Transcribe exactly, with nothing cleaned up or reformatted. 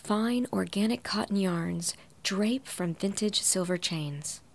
Fine organic cotton yarns drape from vintage silver chains.